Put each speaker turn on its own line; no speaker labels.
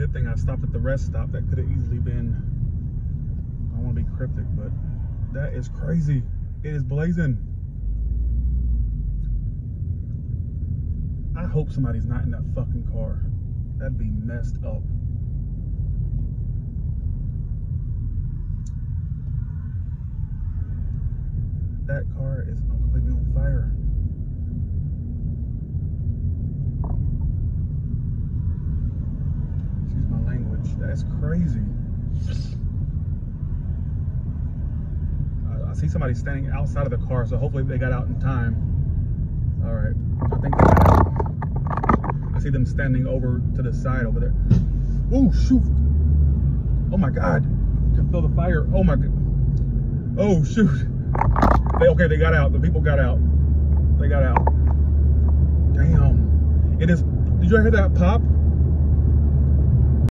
Good thing I stopped at the rest stop. That could have easily been, I don't want to be cryptic, but that is crazy. It is blazing. I hope somebody's not in that fucking car. That'd be messed up. That car is completely on fire. Excuse my language. That's crazy. I see somebody standing outside of the car, so hopefully they got out in time. All right, I think they got out. I see them standing over to the side over there. Oh, shoot. Oh my God. I can feel the fire. Oh my God. Oh, shoot. Okay, they got out. The people got out. They got out. Damn. It is, did you hear that pop?